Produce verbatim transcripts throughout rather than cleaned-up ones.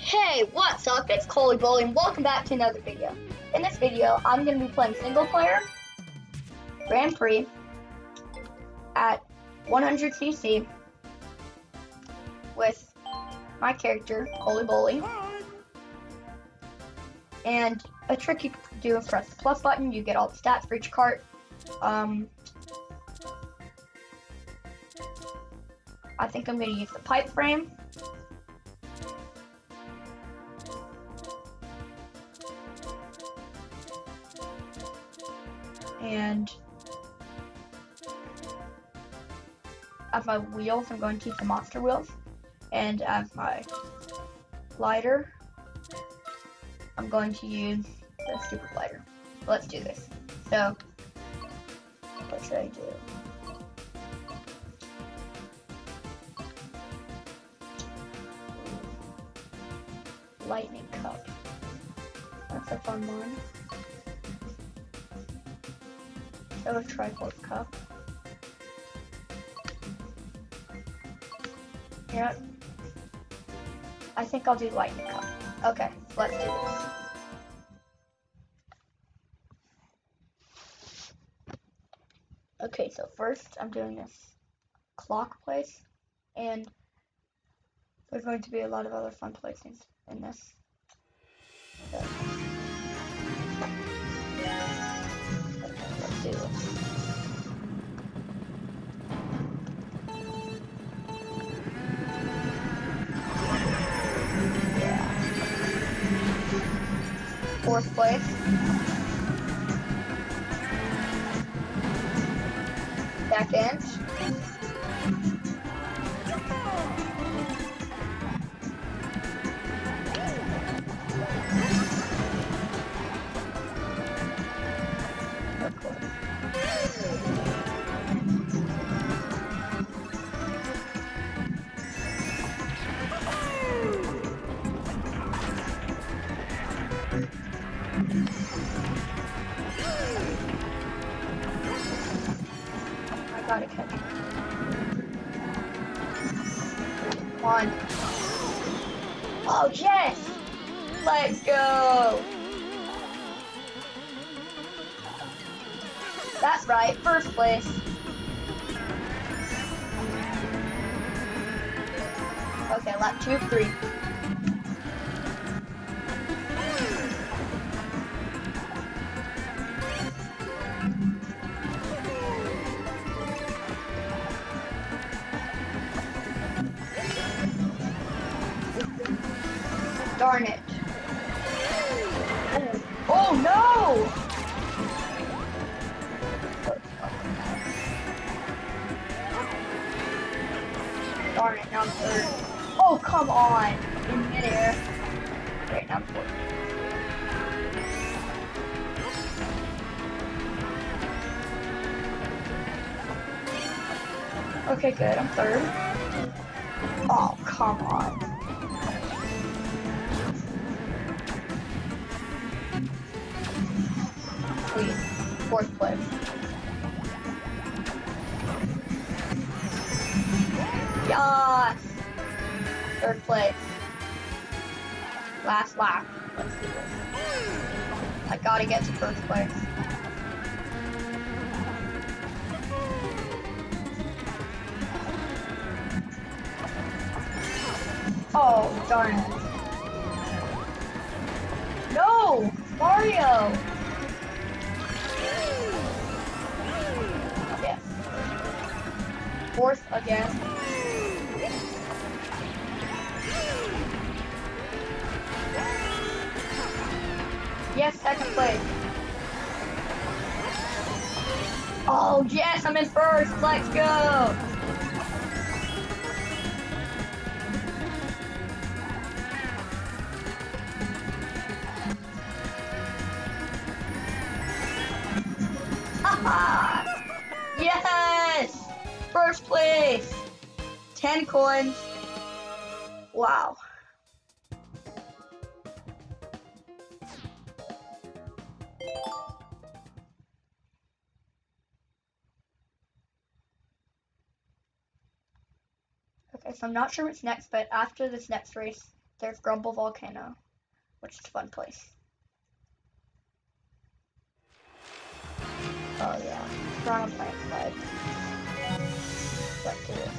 Hey, what's up? It's ColeyBoley and welcome back to another video. In this video, I'm going to be playing single player Grand Prix at one hundred C C with my character, ColeyBoley. And a trick you can do is press the plus button, you get all the stats for each cart. Um, I think I'm going to use the pipe frame. And as my wheels, I'm going to use the monster wheels. And as my glider, I'm going to use the super glider. Let's do this. So, what should I do? Lightning Cup. That's a fun one. So a Triforce Cup. Yep. I think I'll do Lightning Cup. Okay, let's do this. Okay, so first I'm doing this clock place, and there's going to be a lot of other fun placings in this. So. Let's do this. Yeah. Fourth place. Second. I gotta catch it. One. Oh, yes! Let's go! That's right, first place. Okay, lap two, three. Darn it. Oh, oh no! Darn it, now I'm third. Oh, come on! In midair. Right, now I'm fourth. Okay, good, I'm third. Oh, come on. Fourth place. Yes! Third place. Last lap. Let's do this. I gotta get to first place. Oh, darn it. No! Mario! Yes. Fourth again. Yes, second place. Oh, yes, I'm in first. Let's go. Haha! Yes! First place! ten coins. Wow. Okay, so I'm not sure what's next, but after this next race, There's Grumble Volcano, which is a fun place. Oh yeah, Piranha Plant slide. Let's do this.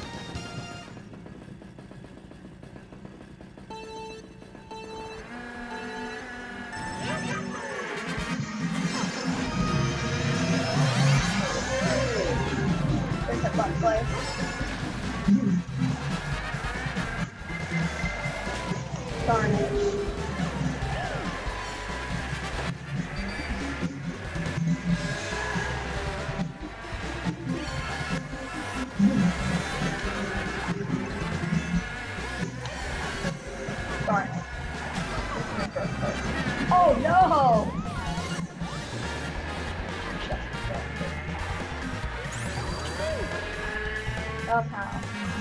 There's a fun place. Darn it. Darn it. Oh no! Somehow.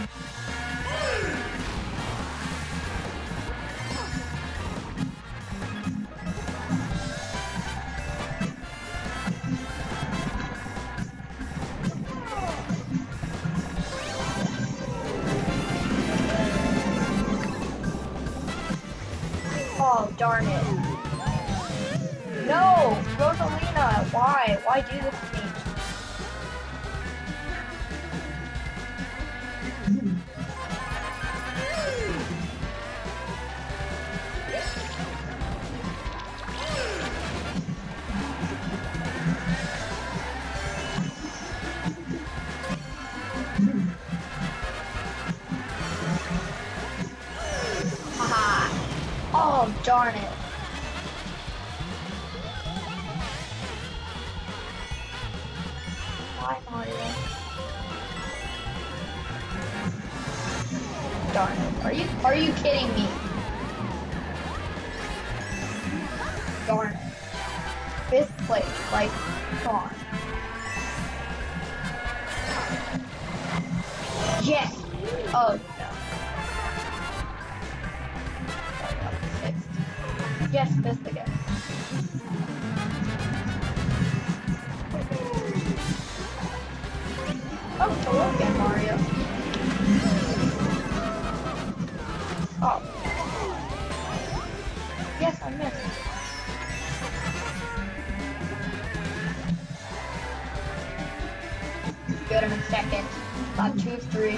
Oh, darn it. No! Rosalina! Why? Why do this to me? Oh, darn it. Why, Mario? Darn it. Are you, are you kidding me? Darn it. Fifth place. Like, come on. Yes! Oh, no. Yes, missed again. Oh, hello again, Mario. Oh. Yes, I missed. Good, I'm in second. Got two, three.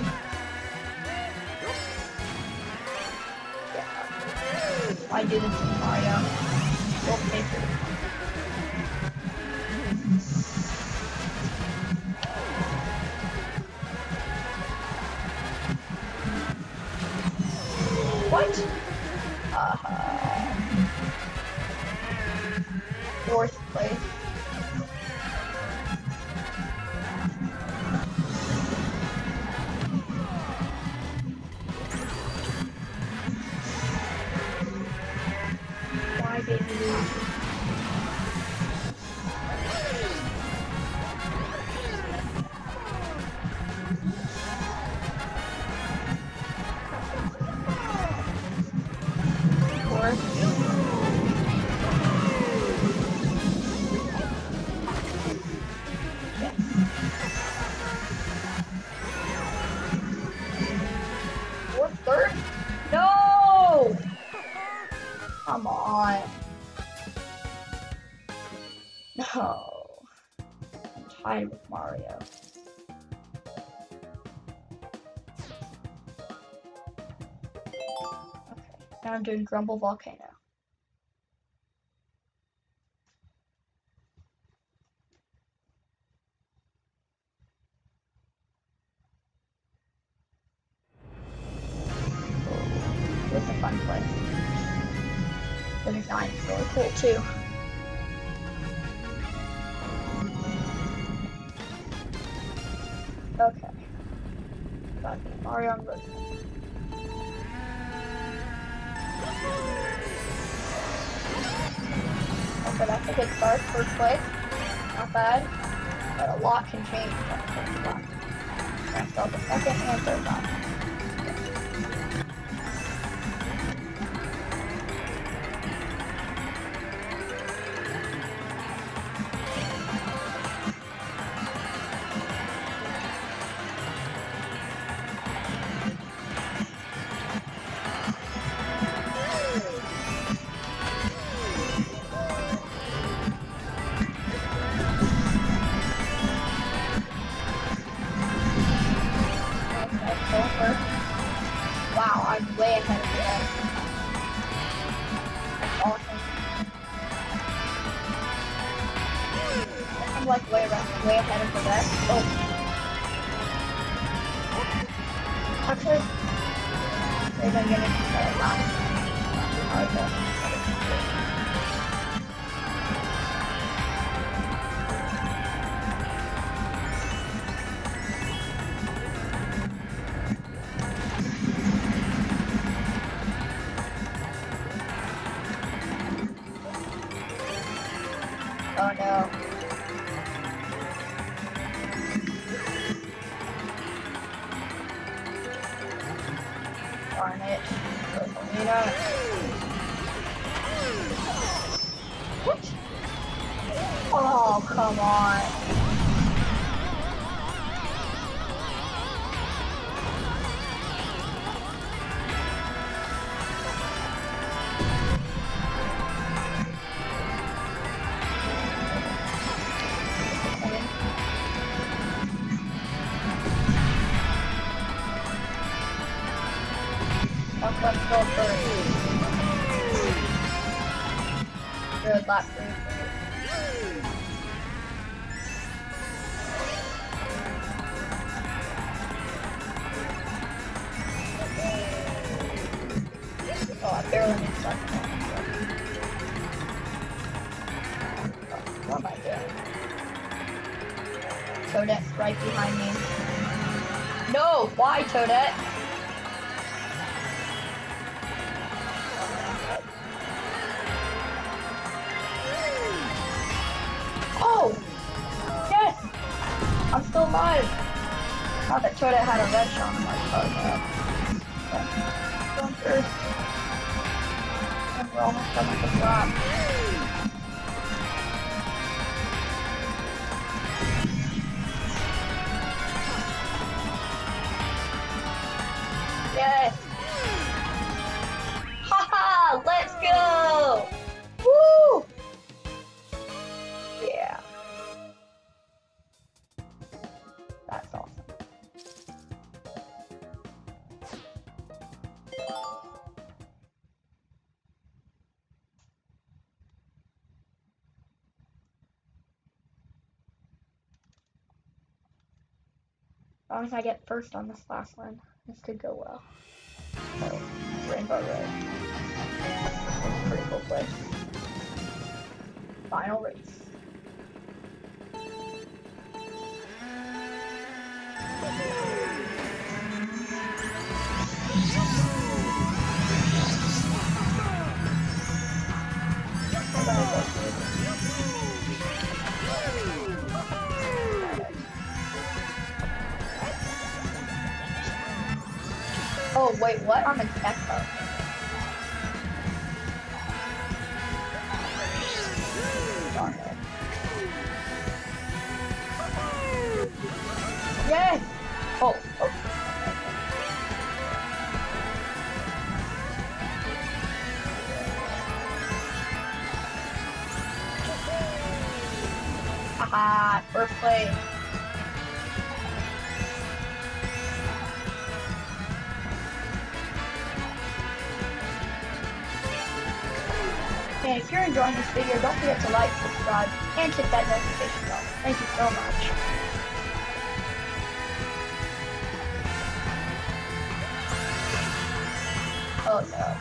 I do this to Mario. Go paper. What? Uh, fourth place. Third? No! Come on. No. I'm tied with Mario. Okay, now I'm doing Grumble Volcano. It's a fun place. The design is really cool too. Okay. Got Mario on both. Okay, that's a good start. First place. Not bad. But a lot can change. I start the second and third time. way ahead of the rest. Oh. Actually, they're gonna get it uh, last. Okay. Oh no. Darn it. What? Oh, come on. Let's go first. Good lap three. Oh, I barely missed that. What am I doing? Toadette's right behind me. No! Why, Toadette? Oh! Yes! I'm still alive! Thought that Toadette had a red shot on my car. Going first. And we're almost done with the lap. Yes! Haha! Let's go! Woo! Yeah. That's awesome. As long as I get first on this last one, this could go well. So, Rainbow Road. It's a pretty cool place. Final race. Oh, wait, what? I'm in tech mode. Darn it. Yes! Oh, oh. Haha, first place. And if you're enjoying this video, don't forget to like, subscribe, and hit that notification bell. Thank you so much. Oh no.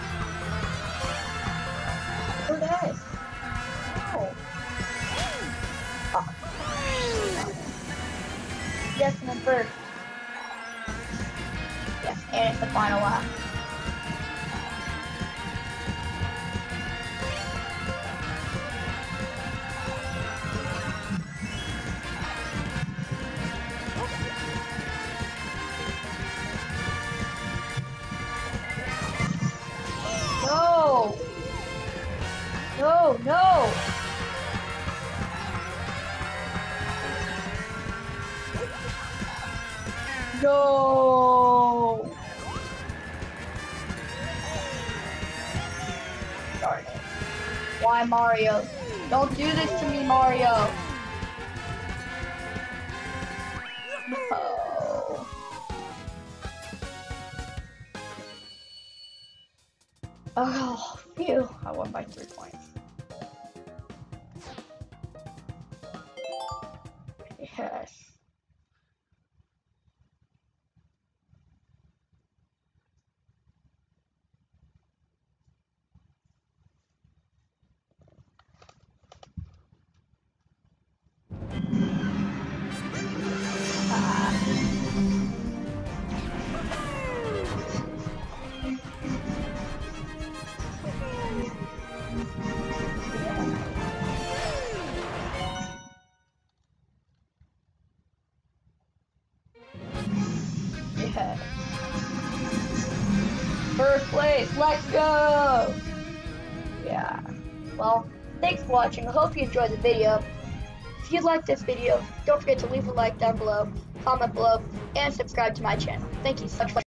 Who does? Oh. Oh. Yes, and then first. Yes, and it's the final lap. No! No, no! No! Darn it. Why, Mario? Don't do this to me, Mario! No. Oh, phew. I won by three points. Yes. Yeah. First place, let's go! Yeah. Well, thanks for watching. I hope you enjoyed the video. If you liked this video, don't forget to leave a like down below, comment below, and subscribe to my channel. Thank you so much.